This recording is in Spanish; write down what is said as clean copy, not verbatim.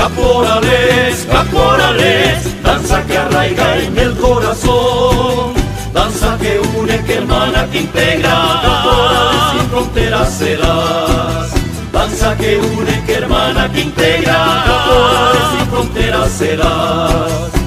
Caporales, caporales, danza que arraiga en el corazón, danza que une, que hermana, que integra, caporales sin fronteras serás. Danza que une, que hermana, que integra, caporales sin fronteras serás.